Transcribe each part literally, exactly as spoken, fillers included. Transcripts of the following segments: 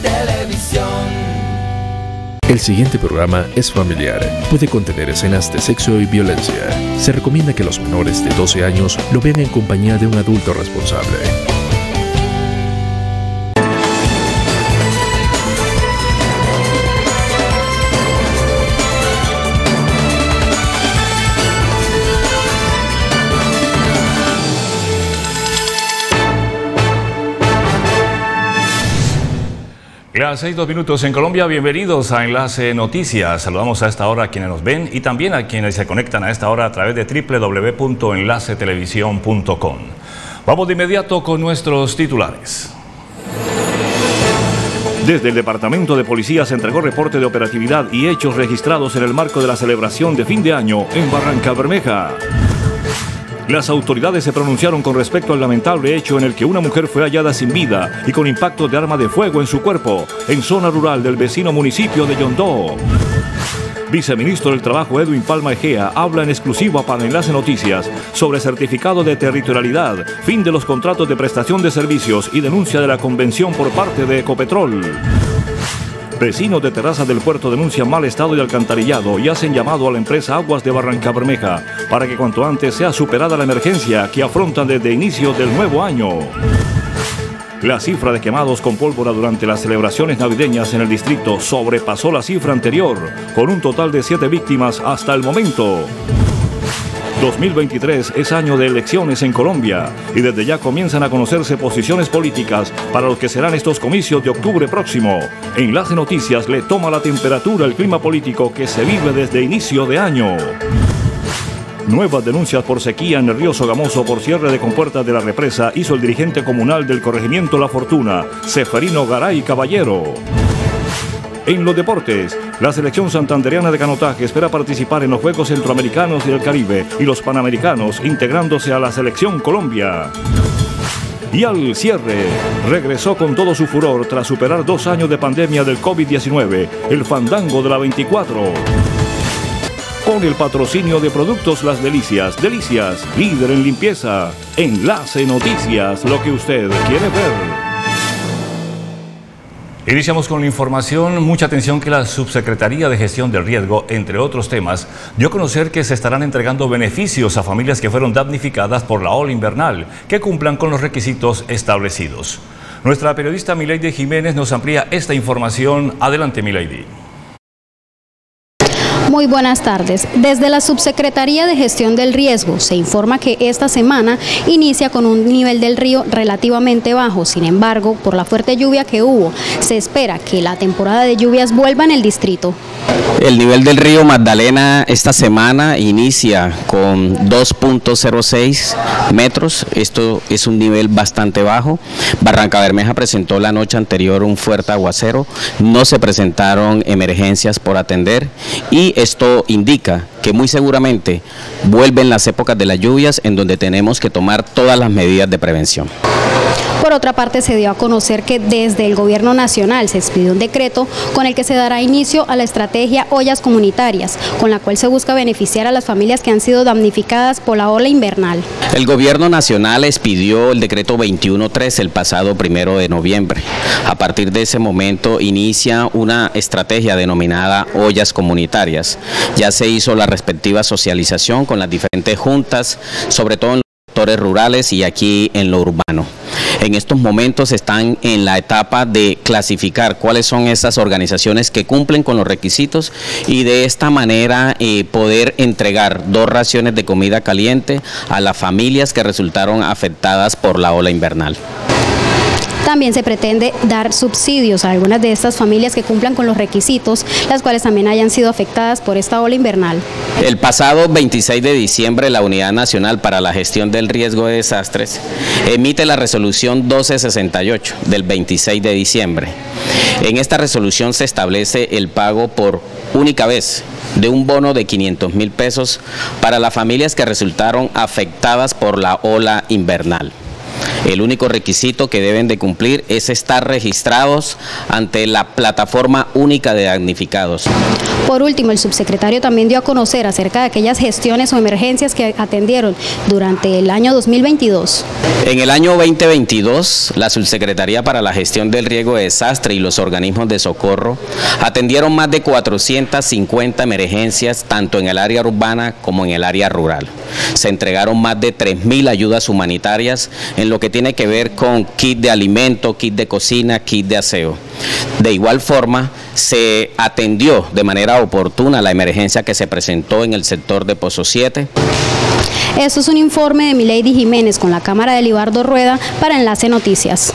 Televisión. El siguiente programa es familiar. Puede contener escenas de sexo y violencia. Se recomienda que los menores de doce años lo vean en compañía de un adulto responsable. Las seis, dos minutos en Colombia, bienvenidos a Enlace Noticias. Saludamos a esta hora a quienes nos ven y también a quienes se conectan a esta hora a través de doble u doble u doble u punto enlace televisión punto com. Vamos de inmediato con nuestros titulares. Desde el Departamento de Policía se entregó reporte de operatividad y hechos registrados en el marco de la celebración de fin de año en Barrancabermeja. Las autoridades se pronunciaron con respecto al lamentable hecho en el que una mujer fue hallada sin vida y con impacto de arma de fuego en su cuerpo en zona rural del vecino municipio de Yondó. Viceministro del Trabajo Edwin Palma Egea habla en exclusiva para Enlace Noticias sobre certificado de territorialidad, fin de los contratos de prestación de servicios y denuncia de la convención por parte de Ecopetrol. Vecinos de Terrazas del Puerto denuncian mal estado de alcantarillado y hacen llamado a la empresa Aguas de Barrancabermeja para que cuanto antes sea superada la emergencia que afrontan desde inicio del nuevo año. La cifra de quemados con pólvora durante las celebraciones navideñas en el distrito sobrepasó la cifra anterior, con un total de siete víctimas hasta el momento. dos mil veintitrés es año de elecciones en Colombia y desde ya comienzan a conocerse posiciones políticas para lo que serán estos comicios de octubre próximo. Enlace Noticias le toma la temperatura al clima político que se vive desde inicio de año. Nuevas denuncias por sequía en el río Sogamoso por cierre de compuertas de la represa hizo el dirigente comunal del corregimiento La Fortuna, Seferino Garay Caballero. En los deportes, la selección santandereana de canotaje espera participar en los Juegos Centroamericanos y del Caribe y los Panamericanos, integrándose a la selección Colombia. Y al cierre, regresó con todo su furor tras superar dos años de pandemia del COVID diecinueve, el Fandango de la veinticuatro. Con el patrocinio de Productos Las Delicias, Delicias, líder en limpieza. Enlace Noticias, lo que usted quiere ver. Iniciamos con la información. Mucha atención que la Subsecretaría de Gestión del Riesgo, entre otros temas, dio a conocer que se estarán entregando beneficios a familias que fueron damnificadas por la ola invernal, que cumplan con los requisitos establecidos. Nuestra periodista Milady Jiménez nos amplía esta información. Adelante, Milady. Muy buenas tardes. Desde la Subsecretaría de Gestión del Riesgo se informa que esta semana inicia con un nivel del río relativamente bajo. Sin embargo, por la fuerte lluvia que hubo, se espera que la temporada de lluvias vuelva en el distrito. El nivel del río Magdalena esta semana inicia con dos punto cero seis metros. Esto es un nivel bastante bajo. Barrancabermeja presentó la noche anterior un fuerte aguacero. No se presentaron emergencias por atender y esto indica que muy seguramente vuelven las épocas de las lluvias en donde tenemos que tomar todas las medidas de prevención. Por otra parte, se dio a conocer que desde el Gobierno Nacional se expidió un decreto con el que se dará inicio a la estrategia Ollas Comunitarias, con la cual se busca beneficiar a las familias que han sido damnificadas por la ola invernal. El Gobierno Nacional expidió el decreto veintiuno tres el pasado primero de noviembre. A partir de ese momento inicia una estrategia denominada Ollas Comunitarias. Ya se hizo la respectiva socialización con las diferentes juntas, sobre todo en los sectores rurales y aquí en lo urbano. En estos momentos están en la etapa de clasificar cuáles son esas organizaciones que cumplen con los requisitos y de esta manera eh, poder entregar dos raciones de comida caliente a las familias que resultaron afectadas por la ola invernal. También se pretende dar subsidios a algunas de estas familias que cumplan con los requisitos, las cuales también hayan sido afectadas por esta ola invernal. El pasado veintiséis de diciembre, la Unidad Nacional para la Gestión del Riesgo de Desastres emite la resolución doce sesenta y ocho del veintiséis de diciembre. En esta resolución se establece el pago por única vez de un bono de quinientos mil pesos para las familias que resultaron afectadas por la ola invernal. El único requisito que deben de cumplir es estar registrados ante la plataforma única de damnificados. Por último, el subsecretario también dio a conocer acerca de aquellas gestiones o emergencias que atendieron durante el año dos mil veintidós. En el año veinte veintidós, la Subsecretaría para la Gestión del Riesgo de Desastre y los organismos de socorro atendieron más de cuatrocientas cincuenta emergencias, tanto en el área urbana como en el área rural. Se entregaron más de tres mil ayudas humanitarias en lo que tiene que ver con kit de alimento, kit de cocina, kit de aseo. De igual forma, se atendió de manera oportuna la emergencia que se presentó en el sector de Pozo siete. Esto es un informe de Milady Jiménez con la cámara de Libardo Rueda para Enlace Noticias.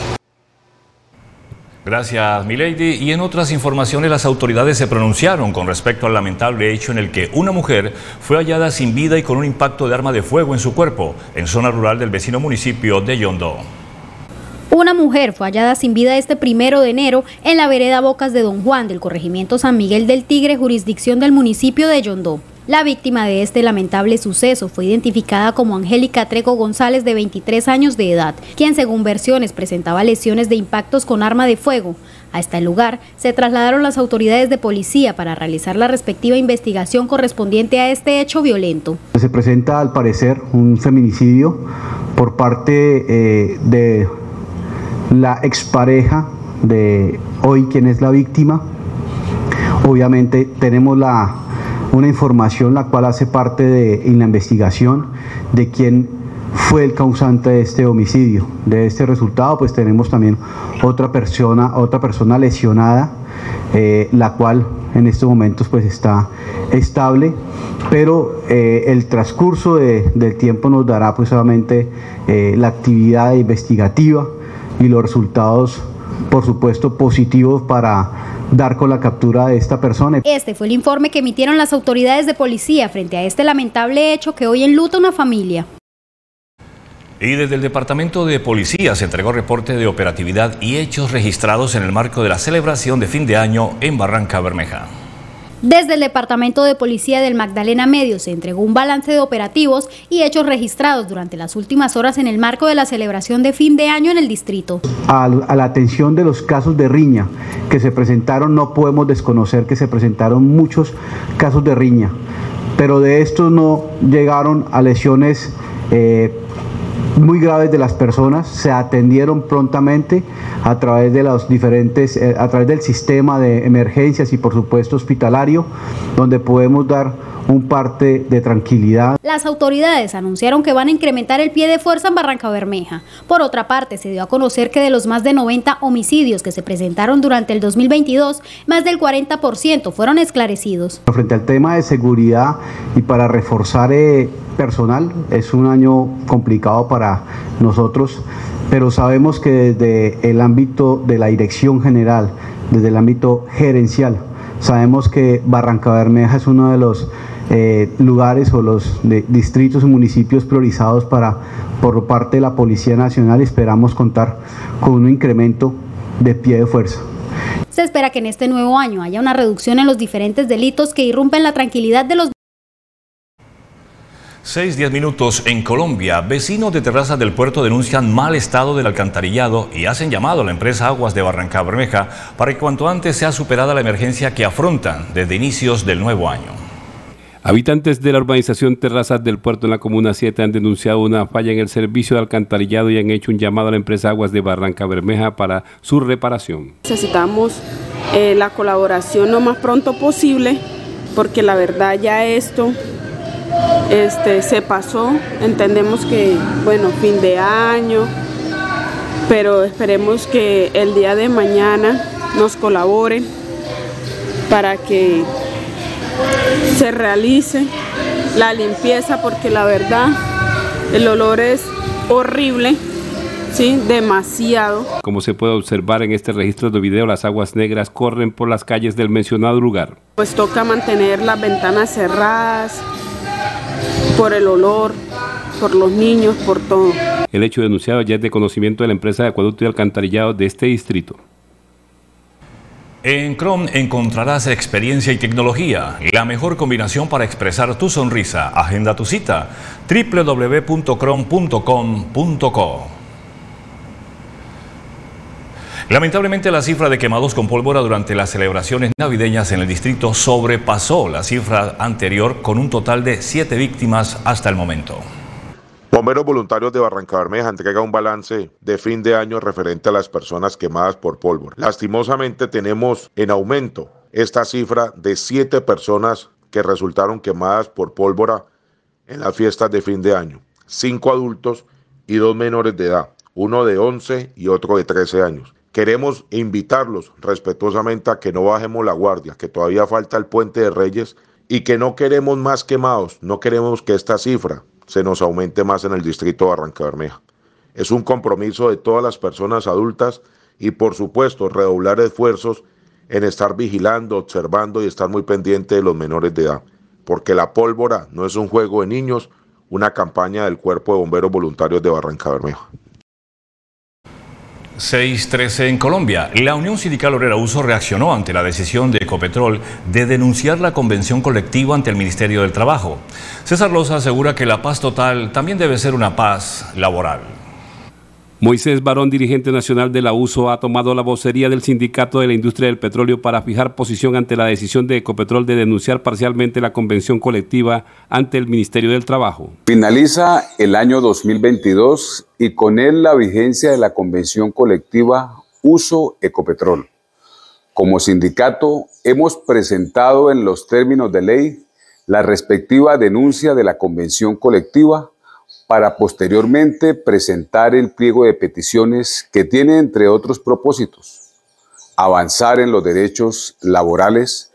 Gracias, Milady. Y en otras informaciones, las autoridades se pronunciaron con respecto al lamentable hecho en el que una mujer fue hallada sin vida y con un impacto de arma de fuego en su cuerpo, en zona rural del vecino municipio de Yondó. Una mujer fue hallada sin vida este primero de enero en la vereda Bocas de Don Juan del corregimiento San Miguel del Tigre, jurisdicción del municipio de Yondó. La víctima de este lamentable suceso fue identificada como Angélica Treco González, de veintitrés años de edad, quien según versiones presentaba lesiones de impactos con arma de fuego. A este lugar se trasladaron las autoridades de policía para realizar la respectiva investigación correspondiente a este hecho violento. Se presenta al parecer un feminicidio por parte eh, de la expareja de hoy quien es la víctima. Obviamente tenemos la una información la cual hace parte de en la investigación de quién fue el causante de este homicidio. De este resultado pues tenemos también otra persona, otra persona lesionada, eh, la cual en estos momentos pues está estable, pero eh, el transcurso de, del tiempo nos dará pues solamente eh, la actividad investigativa y los resultados, por supuesto, positivos para dar con la captura de esta persona. Este fue el informe que emitieron las autoridades de policía frente a este lamentable hecho que hoy enluta una familia. Y desde el Departamento de Policía se entregó reporte de operatividad y hechos registrados en el marco de la celebración de fin de año en Barranca Bermeja. Desde el Departamento de Policía del Magdalena Medio se entregó un balance de operativos y hechos registrados durante las últimas horas en el marco de la celebración de fin de año en el distrito. A, a la atención de los casos de riña que se presentaron, no podemos desconocer que se presentaron muchos casos de riña, pero de estos no llegaron a lesiones eh, muy graves de las personas. Se atendieron prontamente a través de los diferentes, eh, a través del sistema de emergencias y por supuesto hospitalario, donde podemos dar un parte de tranquilidad. Las autoridades anunciaron que van a incrementar el pie de fuerza en Barranca Bermeja. Por otra parte, se dio a conocer que de los más de noventa homicidios que se presentaron durante el dos mil veintidós, más del cuarenta por ciento fueron esclarecidos. Frente al tema de seguridad y para reforzar eh, personal, es un año complicado para nosotros, pero sabemos que desde el ámbito de la dirección general, desde el ámbito gerencial, sabemos que Barranca Bermeja es uno de los eh, lugares o los de, distritos y municipios priorizados para, por parte de la Policía Nacional, y esperamos contar con un incremento de pie de fuerza. Se espera que en este nuevo año haya una reducción en los diferentes delitos que irrumpen la tranquilidad de los seis, diez minutos en Colombia. Vecinos de Terrazas del Puerto denuncian mal estado del alcantarillado y hacen llamado a la empresa Aguas de Barranca Bermeja para que cuanto antes sea superada la emergencia que afrontan desde inicios del nuevo año. Habitantes de la urbanización Terrazas del Puerto en la Comuna siete han denunciado una falla en el servicio de alcantarillado y han hecho un llamado a la empresa Aguas de Barranca Bermeja para su reparación. Necesitamos eh, la colaboración lo más pronto posible, porque la verdad ya esto este, se pasó. Entendemos que, bueno, fin de año, pero esperemos que el día de mañana nos colaboren para que se realice la limpieza, porque la verdad el olor es horrible, sí, demasiado. Como se puede observar en este registro de video, las aguas negras corren por las calles del mencionado lugar. Pues toca mantener las ventanas cerradas por el olor, por los niños, por todo. El hecho denunciado ya es de conocimiento de la empresa de acueducto y alcantarillado de este distrito. En Crom encontrarás experiencia y tecnología, la mejor combinación para expresar tu sonrisa. Agenda tu cita, doble u doble u doble u punto crom punto com punto co. Lamentablemente, la cifra de quemados con pólvora durante las celebraciones navideñas en el distrito sobrepasó la cifra anterior con un total de siete víctimas hasta el momento. Bomberos Voluntarios de Barrancabermeja entrega un balance de fin de año referente a las personas quemadas por pólvora. Lastimosamente tenemos en aumento esta cifra de siete personas que resultaron quemadas por pólvora en las fiestas de fin de año. Cinco adultos y dos menores de edad, uno de once y otro de trece años. Queremos invitarlos respetuosamente a que no bajemos la guardia, que todavía falta el Puente de Reyes y que no queremos más quemados, no queremos que esta cifra se nos aumente más en el distrito de Barrancabermeja. Es un compromiso de todas las personas adultas y por supuesto redoblar esfuerzos en estar vigilando, observando y estar muy pendiente de los menores de edad, porque la pólvora no es un juego de niños, una campaña del Cuerpo de Bomberos Voluntarios de Barrancabermeja. seis trece en Colombia. La Unión Sindical Obrera Uso reaccionó ante la decisión de Ecopetrol de denunciar la convención colectiva ante el Ministerio del Trabajo. César Loza asegura que la paz total también debe ser una paz laboral. Moisés Barón, dirigente nacional de la USO, ha tomado la vocería del Sindicato de la Industria del Petróleo para fijar posición ante la decisión de Ecopetrol de denunciar parcialmente la convención colectiva ante el Ministerio del Trabajo. Finaliza el año dos mil veintidós y con él la vigencia de la convención colectiva USO Ecopetrol. Como sindicato hemos presentado en los términos de ley la respectiva denuncia de la convención colectiva para posteriormente presentar el pliego de peticiones que tiene, entre otros propósitos, avanzar en los derechos laborales,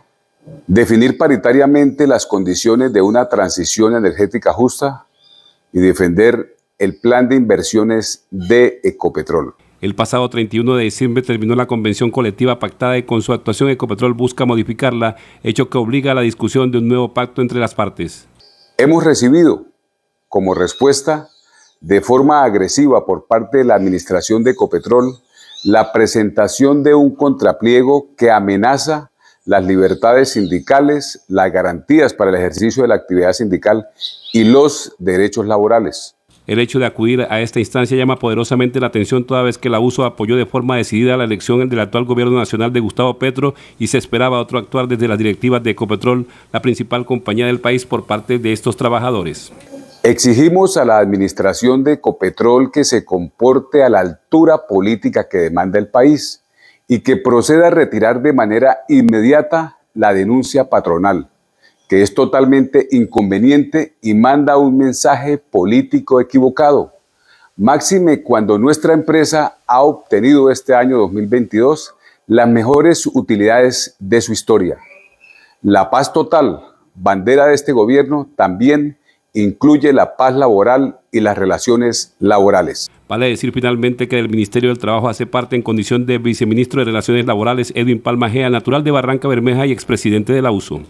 definir paritariamente las condiciones de una transición energética justa y defender el plan de inversiones de Ecopetrol. El pasado treinta y uno de diciembre terminó la convención colectiva pactada y con su actuación Ecopetrol busca modificarla, hecho que obliga a la discusión de un nuevo pacto entre las partes. Hemos recibido como respuesta, de forma agresiva por parte de la administración de Ecopetrol, la presentación de un contrapliego que amenaza las libertades sindicales, las garantías para el ejercicio de la actividad sindical y los derechos laborales. El hecho de acudir a esta instancia llama poderosamente la atención toda vez que la USO apoyó de forma decidida la elección del actual gobierno nacional de Gustavo Petro y se esperaba otro actuar desde las directivas de Ecopetrol, la principal compañía del país, por parte de estos trabajadores. Exigimos a la administración de Ecopetrol que se comporte a la altura política que demanda el país y que proceda a retirar de manera inmediata la denuncia patronal, que es totalmente inconveniente y manda un mensaje político equivocado. Máxime cuando nuestra empresa ha obtenido este año dos mil veintidós las mejores utilidades de su historia. La paz total, bandera de este gobierno, también incluye la paz laboral y las relaciones laborales. Vale decir finalmente que el Ministerio del Trabajo hace parte en condición de viceministro de Relaciones Laborales Edwin Palma Gea, natural de Barrancabermeja y expresidente de la USO.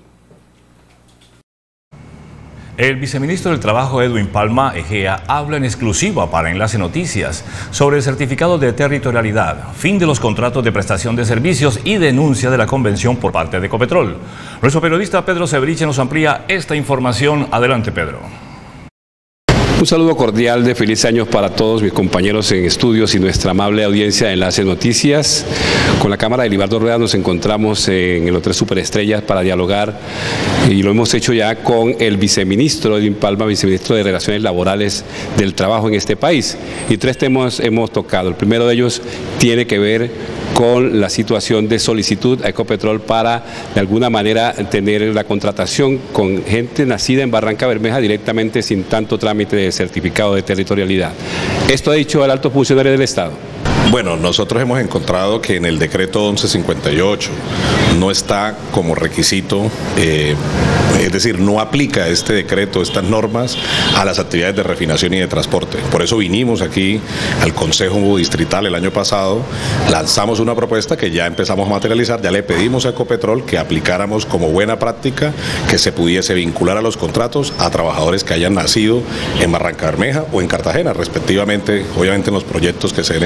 El viceministro del Trabajo, Edwin Palma Egea, habla en exclusiva para Enlace Noticias sobre el certificado de territorialidad, fin de los contratos de prestación de servicios y denuncia de la convención por parte de Ecopetrol. Nuestro periodista Pedro Cebriche nos amplía esta información. Adelante, Pedro. Un saludo cordial de feliz año para todos mis compañeros en estudios y nuestra amable audiencia de Enlace Noticias. Con la cámara de Libardo Rueda nos encontramos en el Hotel Superestrellas para dialogar y lo hemos hecho ya con el viceministro Edwin Palma, viceministro de Relaciones Laborales del Trabajo en este país. Y tres temas hemos tocado. El primero de ellos tiene que ver con la situación de solicitud a Ecopetrol para de alguna manera tener la contratación con gente nacida en Barrancabermeja directamente sin tanto trámite de certificado de territorialidad. Esto ha dicho el alto funcionario del Estado. Bueno, nosotros hemos encontrado que en el decreto once cincuenta y ocho no está como requisito, eh, es decir, no aplica este decreto, estas normas, a las actividades de refinación y de transporte. Por eso vinimos aquí al Consejo Distrital el año pasado, lanzamos una propuesta que ya empezamos a materializar, ya le pedimos a Ecopetrol que aplicáramos como buena práctica que se pudiese vincular a los contratos a trabajadores que hayan nacido en Barrancabermeja o en Cartagena, respectivamente, obviamente en los proyectos que se den en esa ciudad,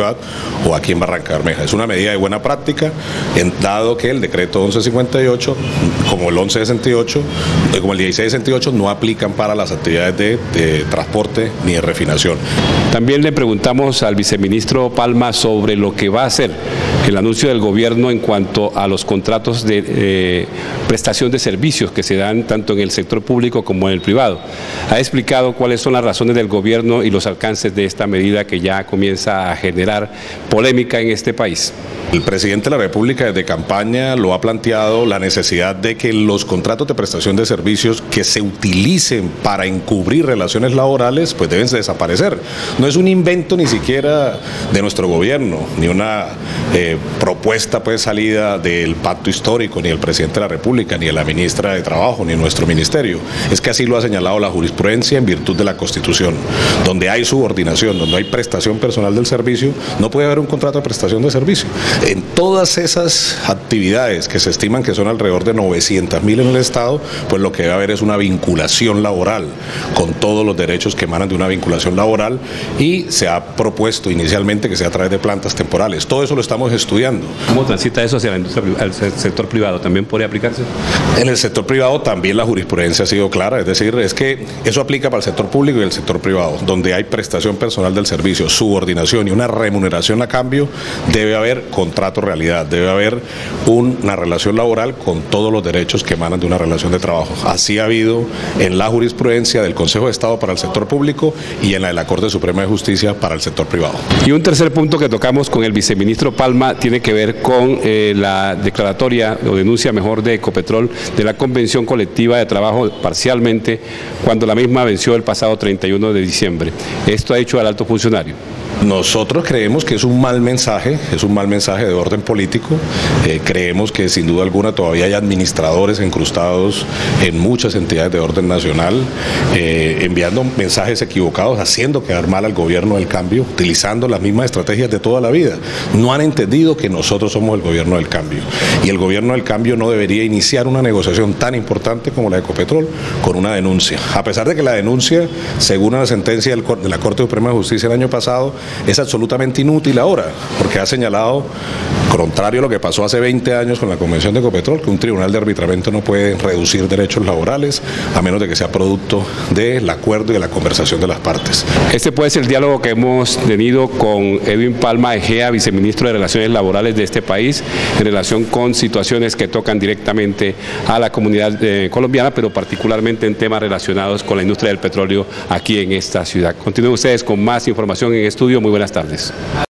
ciudad o aquí en Barranca Bermeja. Es una medida de buena práctica, en, dado que el decreto once cincuenta y ocho, como el once sesenta y ocho, como el dieciséis sesenta y ocho, no aplican para las actividades de, de transporte ni de refinación. También le preguntamos al viceministro Palma sobre lo que va a hacer el anuncio del gobierno en cuanto a los contratos de eh, prestación de servicios que se dan tanto en el sector público como en el privado. Ha explicado cuáles son las razones del gobierno y los alcances de esta medida que ya comienza a generar polémica en este país. El presidente de la República desde campaña lo ha planteado la necesidad de que los contratos de prestación de servicios que se utilicen para encubrir relaciones laborales pues deben desaparecer. No es un invento ni siquiera de nuestro gobierno, ni una eh, propuesta pues salida del pacto histórico, ni del presidente de la República, ni de la ministra de Trabajo, ni de nuestro ministerio. Es que así lo ha señalado la jurisprudencia en virtud de la Constitución. Donde hay subordinación, donde hay prestación personal del servicio, no puede haber un contrato de prestación de servicio. En todas esas actividades que se estiman que son alrededor de novecientas mil en el Estado, pues lo que debe haber es una vinculación laboral con todos los derechos que emanan de una vinculación laboral, y se ha propuesto inicialmente que sea a través de plantas temporales. Todo eso lo estamos estudiando. ¿Cómo transita eso hacia la industria, al sector privado? ¿También podría aplicarse? En el sector privado también la jurisprudencia ha sido clara, es decir, es que eso aplica para el sector público y el sector privado, donde hay prestación personal del servicio, subordinación y una remuneración a cambio, debe haber contrato realidad, debe haber una relación laboral con todos los derechos que emanan de una relación de trabajo. Así ha habido en la jurisprudencia del Consejo de Estado para el sector público y en la de la Corte Suprema de Justicia para el sector privado. Y un tercer punto que tocamos con el viceministro Palma tiene que ver con eh, la declaratoria o denuncia mejor de Ecopetrol de la convención colectiva de trabajo parcialmente cuando la misma venció el pasado treinta y uno de diciembre. Esto ha hecho al alto funcionario. Nosotros creemos que es un mal mensaje, es un mal mensaje de orden político. Eh, creemos que sin duda alguna todavía hay administradores incrustados en muchas entidades de orden nacional, eh, enviando mensajes equivocados, haciendo quedar mal al gobierno del cambio, utilizando las mismas estrategias de toda la vida. No han entendido que nosotros somos el gobierno del cambio, y el gobierno del cambio no debería iniciar una negociación tan importante como la de Ecopetrol con una denuncia. A pesar de que la denuncia, según una sentencia de la Corte Suprema de Justicia el año pasado, es absolutamente inútil ahora, porque ha señalado, contrario a lo que pasó hace veinte años con la Convención de Ecopetrol, que un tribunal de arbitramiento no puede reducir derechos laborales a menos de que sea producto del acuerdo y de la conversación de las partes. Este puede ser el diálogo que hemos tenido con Edwin Palma Egea, viceministro de Relaciones Laborales de este país, en relación con situaciones que tocan directamente a la comunidad eh, colombiana, pero particularmente en temas relacionados con la industria del petróleo aquí en esta ciudad. Continúen ustedes con más información en estudio. Muy buenas tardes.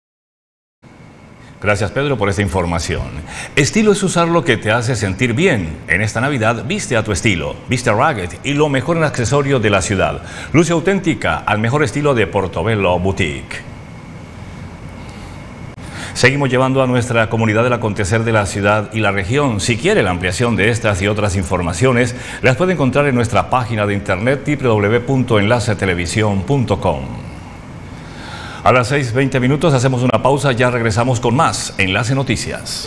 Gracias, Pedro, por esta información. Estilo es usar lo que te hace sentir bien. En esta Navidad, viste a tu estilo. Viste a Ragged y lo mejor en accesorios de la ciudad. Luce auténtica al mejor estilo de Portobello Boutique. Seguimos llevando a nuestra comunidad el acontecer de la ciudad y la región. Si quiere la ampliación de estas y otras informaciones, las puede encontrar en nuestra página de internet doble u doble u doble u punto enlace televisión punto com. A las seis veinte minutos hacemos una pausa, ya regresamos con más Enlace Noticias.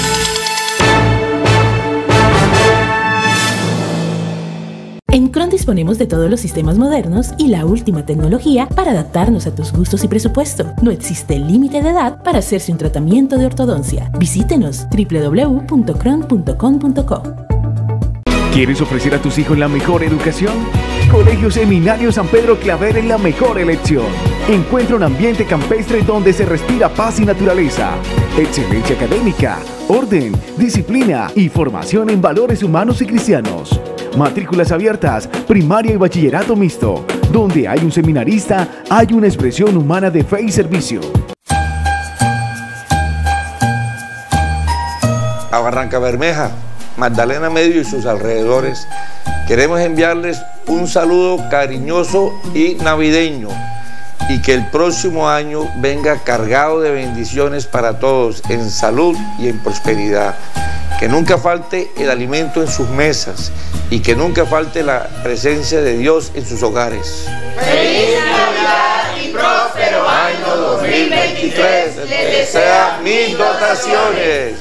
En Cron disponemos de todos los sistemas modernos y la última tecnología para adaptarnos a tus gustos y presupuesto. No existe límite de edad para hacerse un tratamiento de ortodoncia. Visítenos doble u doble u doble u punto cron punto com punto co. ¿Quieres ofrecer a tus hijos la mejor educación? Colegio Seminario San Pedro Claver es la mejor elección. Encuentra un ambiente campestre donde se respira paz y naturaleza, excelencia académica, orden, disciplina y formación en valores humanos y cristianos. Matrículas abiertas, primaria y bachillerato mixto. Donde hay un seminarista, hay una expresión humana de fe y servicio. A Barranca Bermeja, Magdalena Medio y sus alrededores, queremos enviarles un saludo cariñoso y navideño, y que el próximo año venga cargado de bendiciones para todos, en salud y en prosperidad. Que nunca falte el alimento en sus mesas y que nunca falte la presencia de Dios en sus hogares. ¡Feliz Navidad y próspero año dos mil veintitrés! Les desea mis dotaciones.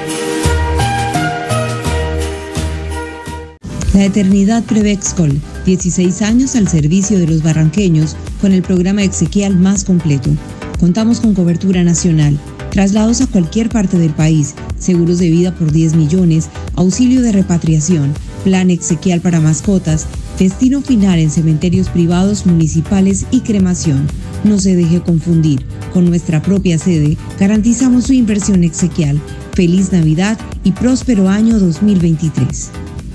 La Eternidad Prevexcol, dieciséis años al servicio de los barranqueños con el programa exequial más completo. Contamos con cobertura nacional, traslados a cualquier parte del país, seguros de vida por diez millones, auxilio de repatriación, plan exequial para mascotas, destino final en cementerios privados, municipales y cremación. No se deje confundir. Con nuestra propia sede, garantizamos su inversión exequial. Feliz Navidad y próspero año dos mil veintitrés.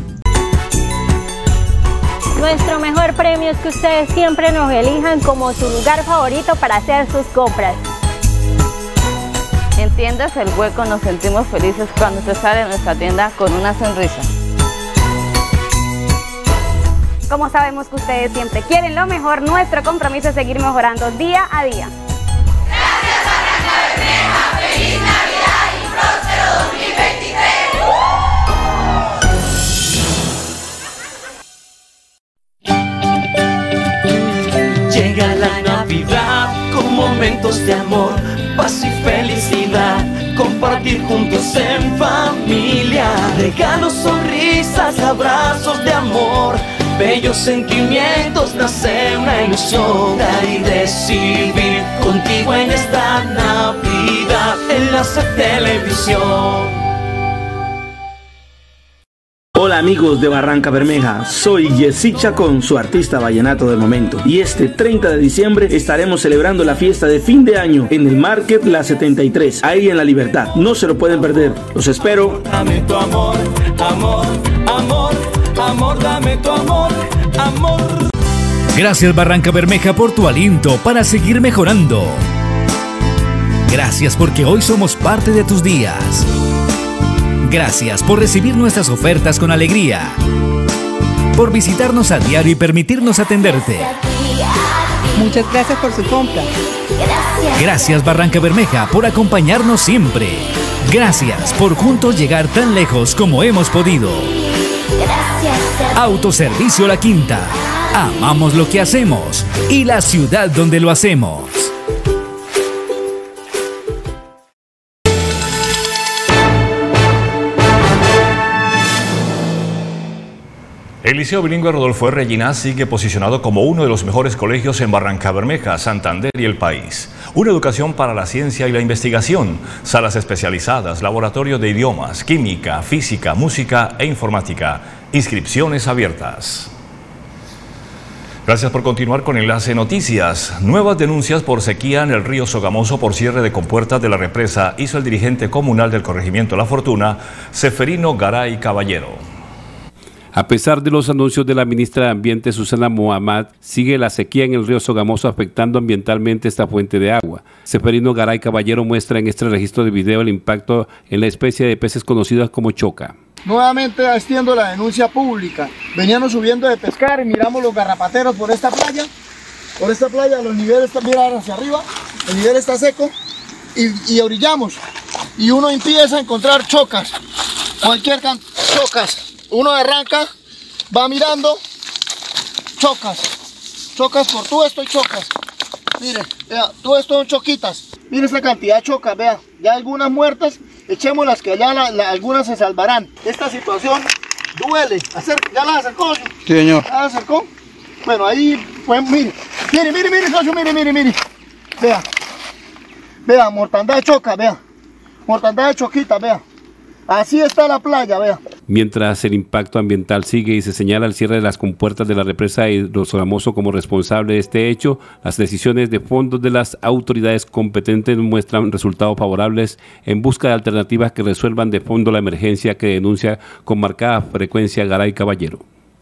Nuestro mejor premio es que ustedes siempre nos elijan como su lugar favorito para hacer sus compras. En Tiendas El Hueco nos sentimos felices cuando usted sale de nuestra tienda con una sonrisa. Como sabemos que ustedes siempre quieren lo mejor, nuestro compromiso es seguir mejorando día a día. Gracias, Barranca Bermeja. ¡Feliz Navidad y próspero dos mil veintitrés! Llega la Navidad con momentos de amor, paz y felicidad, compartir juntos en familia, regalos, sonrisas, abrazos de amor, bellos sentimientos, nace una ilusión, dar y recibir contigo en esta Navidad, Enlace Televisión. Hola amigos de Barranca Bermeja, soy Jessy Chacón, su artista vallenato del momento, y este treinta de diciembre estaremos celebrando la fiesta de fin de año en el Market La setenta y tres, ahí en La Libertad. No se lo pueden perder, los espero. Dame tu amor, amor, amor, amor, dame tu amor, amor. Gracias Barranca Bermeja por tu aliento para seguir mejorando. Gracias porque hoy somos parte de tus días. Gracias por recibir nuestras ofertas con alegría, por visitarnos a diario y permitirnos atenderte. Muchas gracias por su compra. Gracias Barranca Bermeja por acompañarnos siempre. Gracias por juntos llegar tan lejos como hemos podido. Autoservicio La Quinta. Amamos lo que hacemos y la ciudad donde lo hacemos. El Liceo Bilingüe Rodolfo R. Ginás sigue posicionado como uno de los mejores colegios en Barranca Bermeja, Santander y el país. Una educación para la ciencia y la investigación, salas especializadas, laboratorio de idiomas, química, física, música e informática. Inscripciones abiertas. Gracias por continuar con Enlace Noticias. Nuevas denuncias por sequía en el río Sogamoso por cierre de compuertas de la represa hizo el dirigente comunal del corregimiento La Fortuna, Seferino Garay Caballero. A pesar de los anuncios de la ministra de Ambiente, Susana Mohamed, sigue la sequía en el río Sogamoso afectando ambientalmente esta fuente de agua. Seferino Garay Caballero muestra en este registro de video el impacto en la especie de peces conocidas como choca. Nuevamente extiendo la denuncia pública. Veníamos subiendo de pescar y miramos los garrapateros por esta playa. Por esta playa los niveles están mirando hacia arriba, el nivel está seco y, y orillamos. Y uno empieza a encontrar chocas, cualquier cantidad de chocas. Uno arranca, va mirando, chocas, chocas por todo esto y chocas. Mire, vea, todo esto son choquitas. Mire esta cantidad de chocas, vea, ya algunas muertas, echémoslas que allá la, la, algunas se salvarán. Esta situación duele. Acer, ¿Ya las acercó? Sí, señor. ¿Ya las acercó? Bueno, ahí, pues mire, mire, mire, mire, socio, mire, mire, mire. Vea, vea, mortandad de chocas, vea, mortandad de choquitas, vea. Así está la playa, vea. Mientras el impacto ambiental sigue y se señala el cierre de las compuertas de la represa de Sogamoso como responsable de este hecho, las decisiones de fondos de las autoridades competentes muestran resultados favorables en busca de alternativas que resuelvan de fondo la emergencia que denuncia con marcada frecuencia Garay Caballero.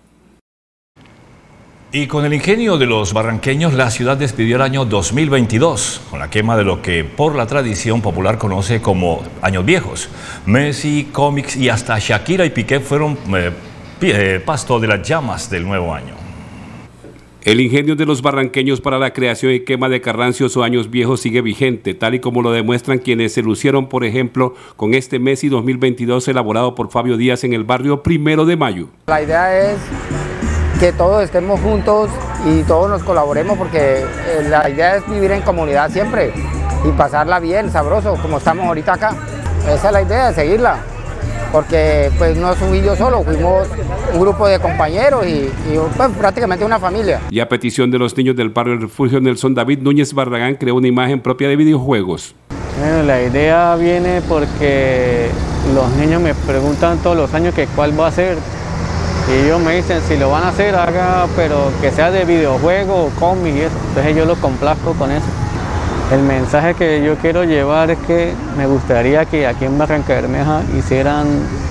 Y con el ingenio de los barranqueños, la ciudad despidió el año dos mil veintidós, con la quema de lo que por la tradición popular conoce como años viejos. Messi, cómics y hasta Shakira y Piqué fueron eh, eh, pasto de las llamas del nuevo año. El ingenio de los barranqueños para la creación y quema de carrancios o años viejos sigue vigente, tal y como lo demuestran quienes se lucieron, por ejemplo, con este Messi dos mil veintidós elaborado por Fabio Díaz en el barrio Primero de Mayo. La idea es que todos estemos juntos y todos nos colaboremos, porque la idea es vivir en comunidad siempre y pasarla bien, sabroso, como estamos ahorita acá. Esa es la idea, seguirla. porque pues no subí yo solo, fuimos un grupo de compañeros y, y pues, prácticamente una familia. Y a petición de los niños del barrio del Refugio, Nelson David Núñez Barragán creó una imagen propia de videojuegos. Bueno, la idea viene porque los niños me preguntan todos los años que cuál va a ser. Y ellos me dicen, si lo van a hacer, haga, pero que sea de videojuego o cómic y eso. Entonces yo lo complazco con eso. El mensaje que yo quiero llevar es que me gustaría que aquí en Barrancabermeja hicieran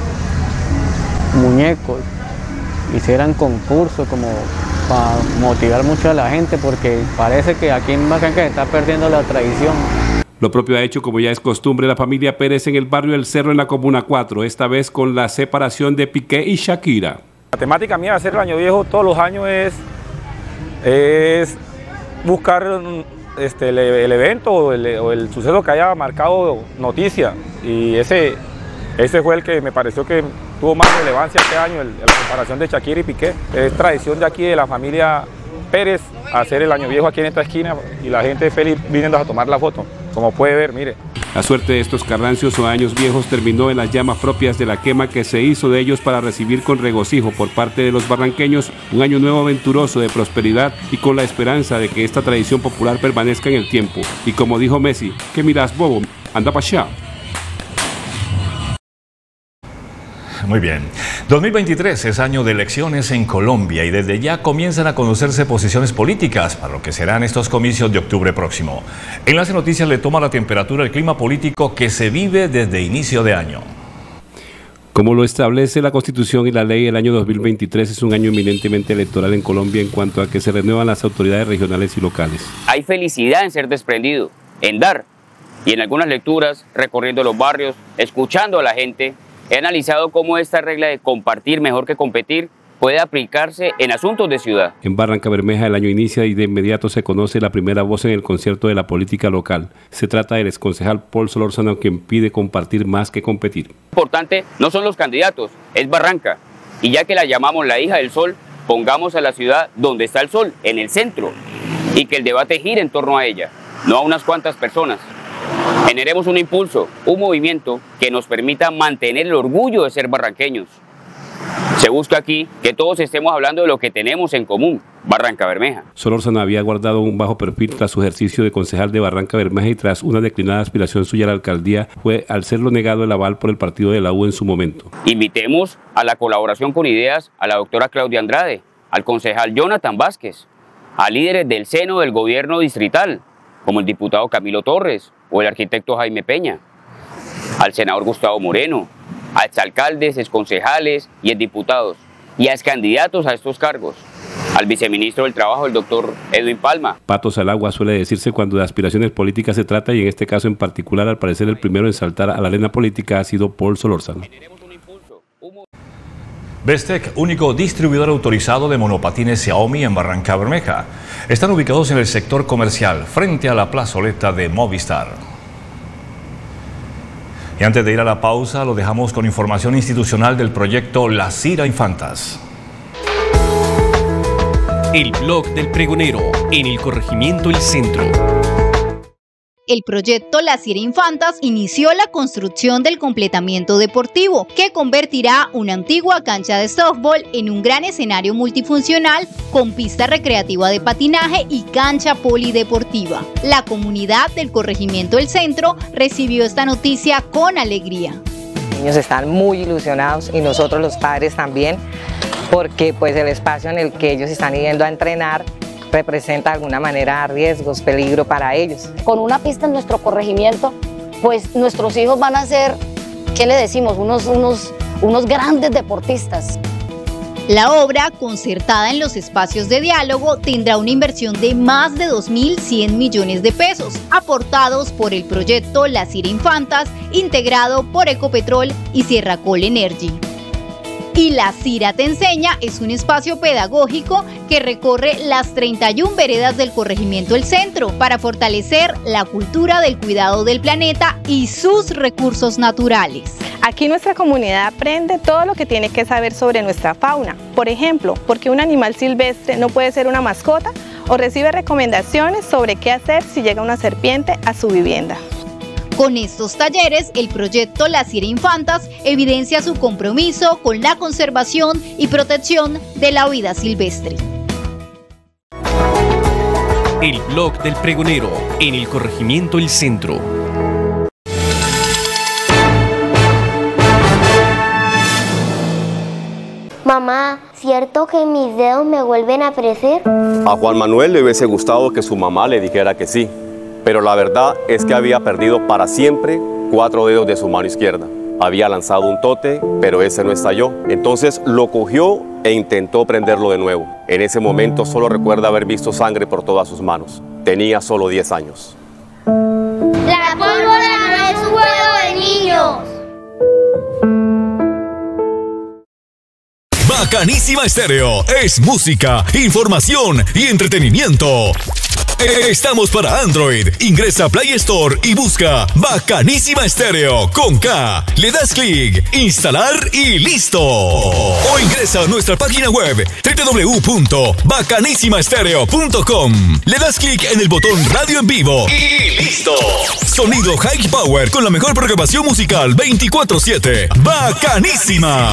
muñecos, hicieran concursos como para motivar mucho a la gente, porque parece que aquí en Barranca se está perdiendo la tradición. Lo propio ha hecho, como ya es costumbre, la familia Pérez en el barrio El Cerro en la Comuna cuatro, esta vez con la separación de Piqué y Shakira. La temática mía de hacer el Año Viejo todos los años es, es buscar este, el, el evento o el, o el suceso que haya marcado noticia, y ese, ese fue el que me pareció que tuvo más relevancia este año, el, la comparación de Shakira y Piqué. Es tradición de aquí de la familia Pérez hacer el Año Viejo aquí en esta esquina y la gente feliz viniendo a tomar la foto, como puede ver, mire. La suerte de estos carrancios o años viejos terminó en las llamas propias de la quema que se hizo de ellos para recibir con regocijo por parte de los barranqueños un año nuevo aventuroso de prosperidad y con la esperanza de que esta tradición popular permanezca en el tiempo. Y como dijo Messi, ¿qué miras, bobo? Anda pa' allá. Muy bien. dos mil veintitrés es año de elecciones en Colombia y desde ya comienzan a conocerse posiciones políticas para lo que serán estos comicios de octubre próximo. Enlace Noticias le toma la temperatura al clima político que se vive desde inicio de año. Como lo establece la Constitución y la ley, el año dos mil veintitrés es un año eminentemente electoral en Colombia en cuanto a que se renuevan las autoridades regionales y locales. Hay felicidad en ser desprendido, en dar, y en algunas lecturas, recorriendo los barrios, escuchando a la gente, he analizado cómo esta regla de compartir mejor que competir puede aplicarse en asuntos de ciudad. En Barrancabermeja el año inicia y de inmediato se conoce la primera voz en el concierto de la política local. Se trata del exconcejal Paul Solórzano, quien pide compartir más que competir. Lo importante no son los candidatos, es Barranca. Y ya que la llamamos la hija del sol, pongamos a la ciudad donde está el sol, en el centro. Y que el debate gire en torno a ella, no a unas cuantas personas. Generemos un impulso, un movimiento que nos permita mantener el orgullo de ser barranqueños. Se busca aquí que todos estemos hablando de lo que tenemos en común, Barrancabermeja. Solórzano había guardado un bajo perfil tras su ejercicio de concejal de Barrancabermeja y tras una declinada aspiración suya a la alcaldía fue al serlo negado el aval por el partido de la U en su momento. Invitemos a la colaboración con ideas a la doctora Claudia Andrade, al concejal Jonathan Vázquez, a líderes del seno del gobierno distrital, como el diputado Camilo Torres o el arquitecto Jaime Peña, al senador Gustavo Moreno, a exalcaldes, exconcejales y exdiputados, y a excandidatos a estos cargos, al viceministro del Trabajo, el doctor Edwin Palma. Patos al agua suele decirse cuando de aspiraciones políticas se trata, y en este caso en particular, al parecer el primero en saltar a la arena política ha sido Paul Solórzano. Bestec, único distribuidor autorizado de monopatines Xiaomi en Barrancabermeja. Están ubicados en el sector comercial, frente a la plazoleta de Movistar. Y antes de ir a la pausa, lo dejamos con información institucional del proyecto La Cira Infantas. El blog del pregonero en el corregimiento El Centro. El proyecto La Cira Infantas inició la construcción del completamiento deportivo, que convertirá una antigua cancha de softball en un gran escenario multifuncional con pista recreativa de patinaje y cancha polideportiva. La comunidad del corregimiento El Centro recibió esta noticia con alegría. Los niños están muy ilusionados y nosotros los padres también, porque pues el espacio en el que ellos están yendo a entrenar representa de alguna manera riesgos, peligro para ellos. Con una pista en nuestro corregimiento, pues nuestros hijos van a ser, ¿qué le decimos? Unos, unos, unos grandes deportistas. La obra, concertada en los espacios de diálogo, tendrá una inversión de más de dos mil cien millones de pesos, aportados por el proyecto La Cira Infantas, integrado por Ecopetrol y Sierracol Energy. Y La Cira Te Enseña es un espacio pedagógico que recorre las treinta y una veredas del corregimiento El Centro para fortalecer la cultura del cuidado del planeta y sus recursos naturales. Aquí nuestra comunidad aprende todo lo que tiene que saber sobre nuestra fauna. Por ejemplo, por qué un animal silvestre no puede ser una mascota, o recibe recomendaciones sobre qué hacer si llega una serpiente a su vivienda. Con estos talleres, el proyecto La Sierra Infantas evidencia su compromiso con la conservación y protección de la vida silvestre. El blog del pregonero en el corregimiento El Centro. Mamá, ¿cierto que mis dedos me vuelven a crecer? A Juan Manuel le hubiese gustado que su mamá le dijera que sí, pero la verdad es que había perdido para siempre cuatro dedos de su mano izquierda. Había lanzado un tote, pero ese no estalló. Entonces lo cogió e intentó prenderlo de nuevo. En ese momento solo recuerda haber visto sangre por todas sus manos. Tenía solo diez años. La pólvora no es un juego de niños. Bacanísima Estéreo es música, información y entretenimiento. Estamos para Android. Ingresa a Play Store y busca Bacanísima Estéreo con K. Le das clic, instalar y listo. O ingresa a nuestra página web doble u doble u doble u punto bacanísima estéreo punto com. Le das clic en el botón Radio en Vivo y listo. Sonido High Power con la mejor programación musical veinticuatro siete. Bacanísima.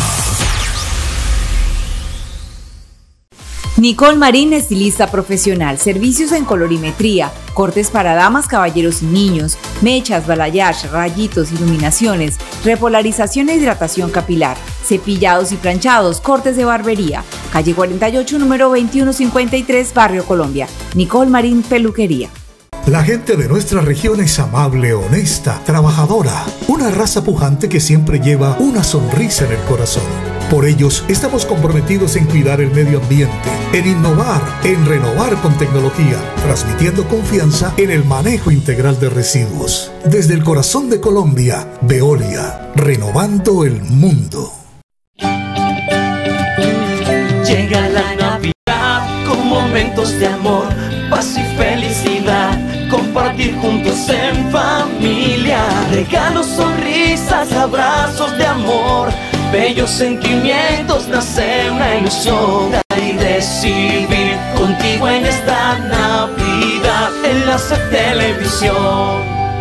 Nicole Marín, estilista profesional, servicios en colorimetría, cortes para damas, caballeros y niños, mechas, balayage, rayitos, iluminaciones, repolarización e hidratación capilar, cepillados y planchados, cortes de barbería. Calle cuarenta y ocho, número veintiuno cincuenta y tres, Barrio Colombia. Nicole Marín, peluquería. La gente de nuestra región es amable, honesta, trabajadora, una raza pujante que siempre lleva una sonrisa en el corazón. Por ellos estamos comprometidos en cuidar el medio ambiente, en innovar, en renovar con tecnología, transmitiendo confianza en el manejo integral de residuos. Desde el corazón de Colombia, Veolia, renovando el mundo. Llega la Navidad con momentos de amor, paz y felicidad, compartir juntos en familia, regalos, sonrisas, abrazos de amor, bellos sentimientos, nace una ilusión y recibir contigo en esta Navidad, Enlace Televisión.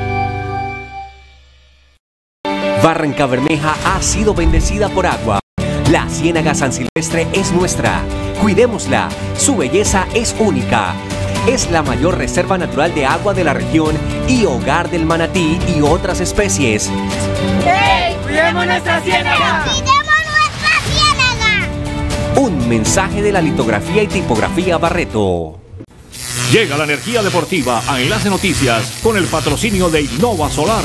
Barranca Bermeja ha sido bendecida por agua. La Ciénaga San Silvestre es nuestra. Cuidémosla. Su belleza es única. Es la mayor reserva natural de agua de la región y hogar del manatí y otras especies. ¡Hey! ¡Cuidemos nuestra ciénaga! ¡Cuidemos nuestra ciénaga! Un mensaje de la litografía y tipografía Barreto. Llega la energía deportiva a Enlace Noticias con el patrocinio de Innova Solar.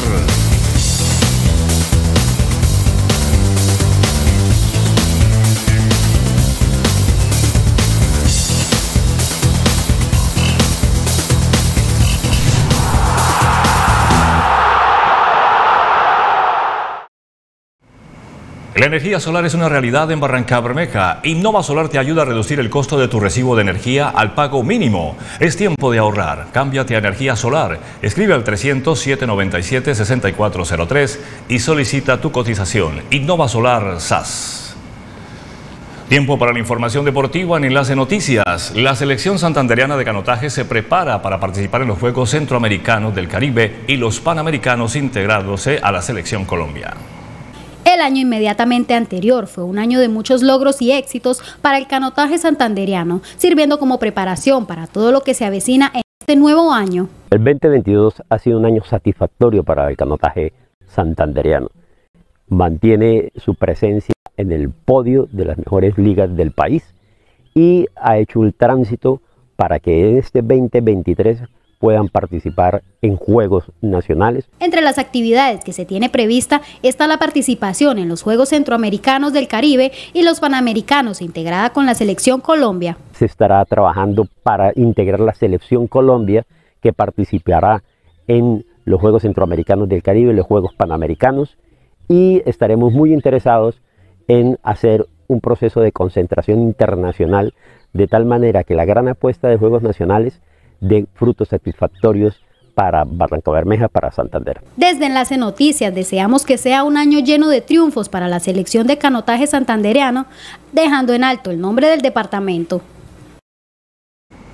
La energía solar es una realidad en Barranca Bermeja. Innova Solar te ayuda a reducir el costo de tu recibo de energía al pago mínimo. Es tiempo de ahorrar. Cámbiate a energía solar. Escribe al trescientos, siete noventa y siete, sesenta y cuatro cero tres y solicita tu cotización. Innova Solar S A S. Tiempo para la información deportiva en Enlace Noticias. La selección santandereana de canotaje se prepara para participar en los Juegos Centroamericanos del Caribe y los Panamericanos, integrándose a la Selección Colombia. El año inmediatamente anterior fue un año de muchos logros y éxitos para el canotaje santandereano, sirviendo como preparación para todo lo que se avecina en este nuevo año. El veinte veintidós ha sido un año satisfactorio para el canotaje santandereano. Mantiene su presencia en el podio de las mejores ligas del país y ha hecho el tránsito para que en este veinte veintitrés puedan participar en Juegos Nacionales. Entre las actividades que se tiene prevista está la participación en los Juegos Centroamericanos del Caribe y los Panamericanos, integrada con la Selección Colombia. Se estará trabajando para integrar la Selección Colombia, que participará en los Juegos Centroamericanos del Caribe y los Juegos Panamericanos, y estaremos muy interesados en hacer un proceso de concentración internacional, de tal manera que la gran apuesta de Juegos Nacionales de frutos satisfactorios para Barranca Bermeja, para Santander. Desde Enlace Noticias deseamos que sea un año lleno de triunfos para la selección de canotaje santandereano, dejando en alto el nombre del departamento.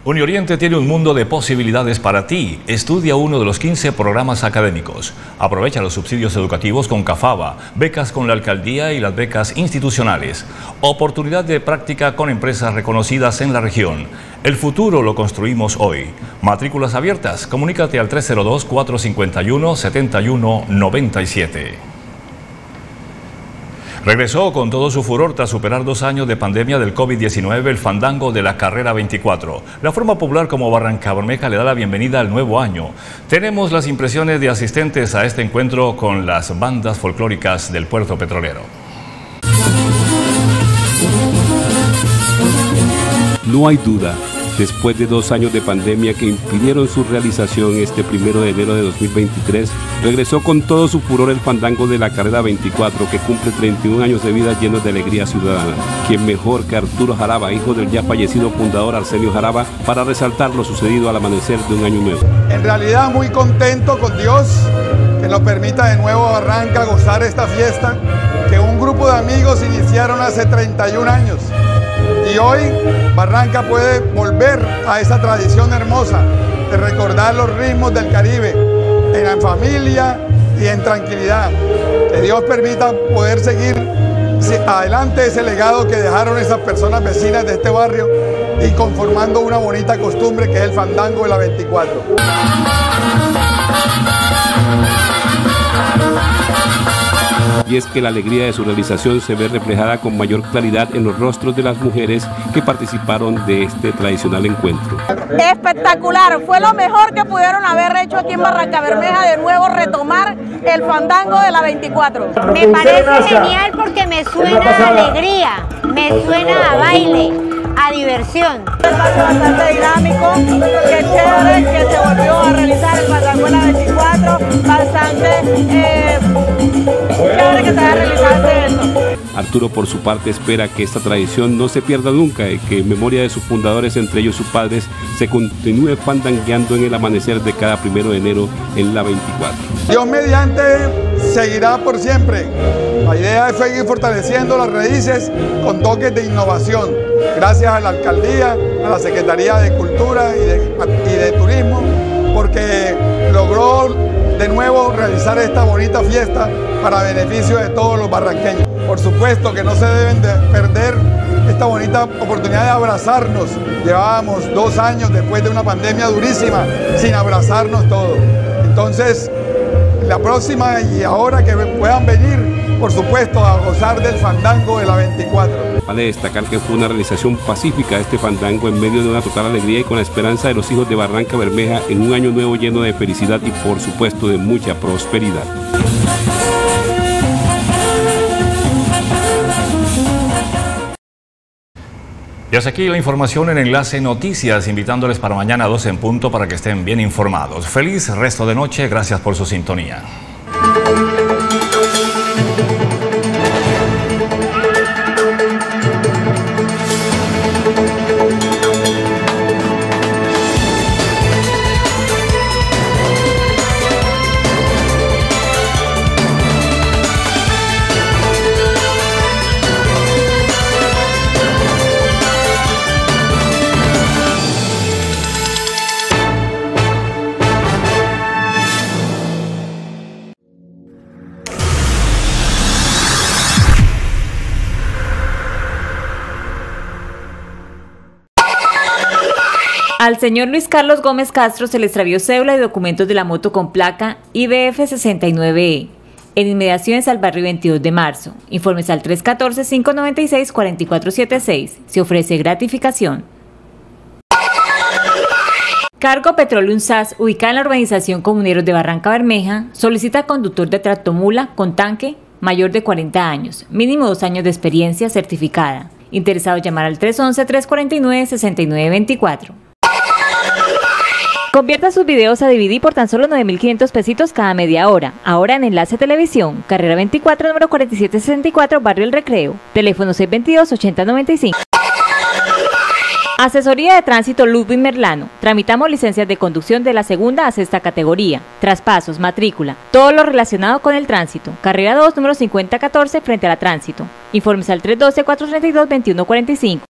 Unioriente tiene un mundo de posibilidades para ti. Estudia uno de los quince programas académicos. Aprovecha los subsidios educativos con CAFABA, becas con la alcaldía y las becas institucionales. Oportunidad de práctica con empresas reconocidas en la región. El futuro lo construimos hoy. Matrículas abiertas. Comunícate al tres cero dos, cuatro cinco uno, siete uno nueve siete. Regresó con todo su furor tras superar dos años de pandemia del COVID diecinueve el fandango de la Carrera veinticuatro. La forma popular como Barrancabermeja le da la bienvenida al nuevo año. Tenemos las impresiones de asistentes a este encuentro con las bandas folclóricas del puerto petrolero. No hay duda, después de dos años de pandemia que impidieron su realización, este primero de enero de dos mil veintitrés, regresó con todo su furor el fandango de la Carrera veinticuatro, que cumple treinta y un años de vida llenos de alegría ciudadana. ¿Quién mejor que Arturo Jaraba, hijo del ya fallecido fundador Arsenio Jaraba, para resaltar lo sucedido al amanecer de un año nuevo? En realidad muy contento con Dios, que nos permita de nuevo a Barranca gozar esta fiesta, que un grupo de amigos iniciaron hace treinta y un años. Y hoy Barranca puede volver a esa tradición hermosa de recordar los ritmos del Caribe en familia y en tranquilidad. Que Dios permita poder seguir adelante ese legado que dejaron esas personas vecinas de este barrio y conformando una bonita costumbre que es el fandango de la veinticuatro. Y es que la alegría de su realización se ve reflejada con mayor claridad en los rostros de las mujeres que participaron de este tradicional encuentro. Espectacular, fue lo mejor que pudieron haber hecho aquí en Barrancabermeja, de nuevo retomar el fandango de la veinticuatro. Me parece genial porque me suena a alegría, me suena a baile, a diversión. Es bastante dinámico, qué chévere que se volvió a realizar el fandango de la veinticuatro, bastante eh, chévere que se haya realizado esto. Arturo por su parte espera que esta tradición no se pierda nunca y que en memoria de sus fundadores, entre ellos sus padres, se continúe fandangueando en el amanecer de cada primero de enero en la veinticuatro. Dios mediante seguirá por siempre. La idea es seguir fortaleciendo las raíces con toques de innovación. Gracias a la alcaldía, a la Secretaría de Cultura y de, y de Turismo, porque logró de nuevo realizar esta bonita fiesta para beneficio de todos los barranqueños. Por supuesto que no se deben de perder esta bonita oportunidad de abrazarnos. Llevábamos dos años después de una pandemia durísima sin abrazarnos todos. Entonces, la próxima y ahora que puedan venir, por supuesto, a gozar del fandango de la veinticuatro. Vale destacar que fue una realización pacífica de este fandango en medio de una total alegría y con la esperanza de los hijos de Barrancabermeja en un año nuevo lleno de felicidad y por supuesto de mucha prosperidad. Y hasta aquí la información en Enlace Noticias, invitándoles para mañana a doce en punto para que estén bien informados. Feliz resto de noche, gracias por su sintonía. Al señor Luis Carlos Gómez Castro se le extravió cédula y documentos de la moto con placa I B F sesenta y nueve E en inmediaciones al barrio veintidós de marzo. Informes al tres uno cuatro, cinco nueve seis, cuatro cuatro siete seis. Se ofrece gratificación. Cargo Petroleum S A S, ubicada en la urbanización Comuneros de Barrancabermeja, solicita conductor de tractomula con tanque mayor de cuarenta años, mínimo dos años de experiencia certificada. Interesado llamar al tres uno uno, tres cuatro nueve, seis nueve dos cuatro. Convierta sus videos a D V D por tan solo nueve mil quinientos pesitos cada media hora. Ahora en Enlace Televisión, carrera veinticuatro, número cuarenta y siete sesenta y cuatro, Barrio El Recreo. Teléfono seis dos dos, ocho cero nueve cinco. Asesoría de Tránsito Ludwig Merlano. Tramitamos licencias de conducción de la segunda a sexta categoría, traspasos, matrícula, todo lo relacionado con el tránsito. Carrera dos, número cincuenta catorce, frente a la Tránsito. Informes al tres uno dos, cuatro tres dos, dos uno cuatro cinco.